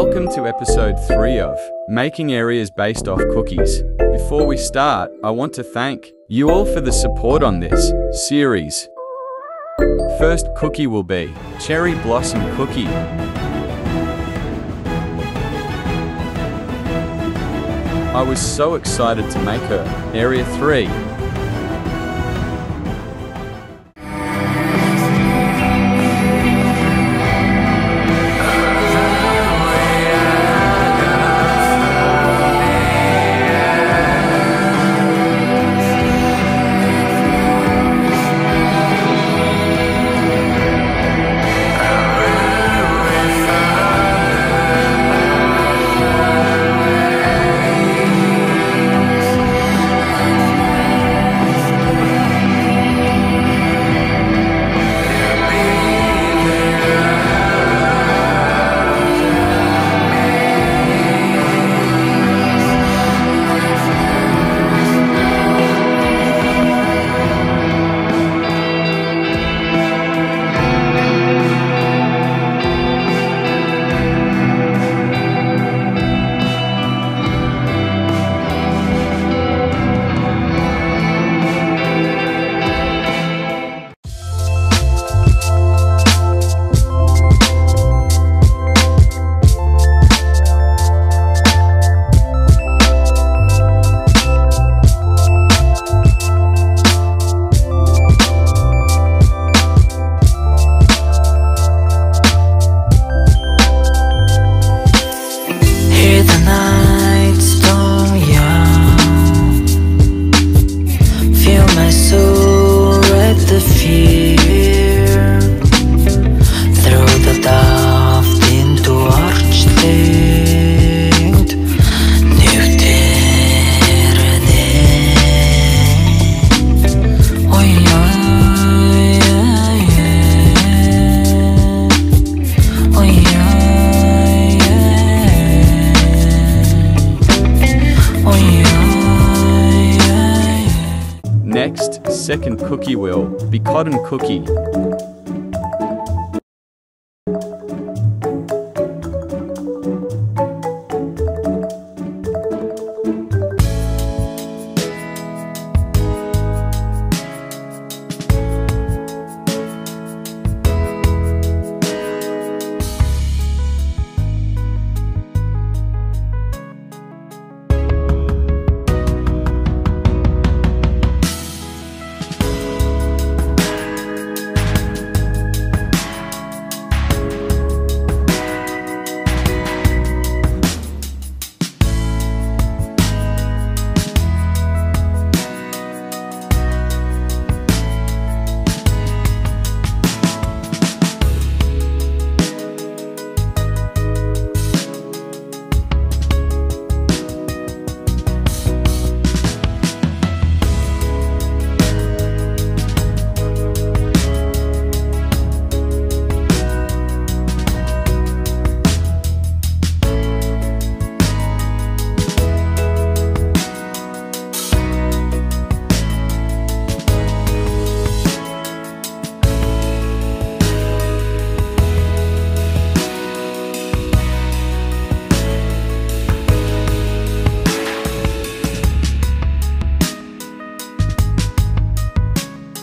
Welcome to episode 3 of Making Areas Based Off Cookies. Before we start, I want to thank you all for the support on this series. First cookie will be Cherry Blossom Cookie. I was so excited to make her. Area 3. Next, second cookie will be Cotton Cookie.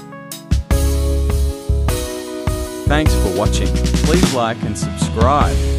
Thanks for watching. Please like and subscribe.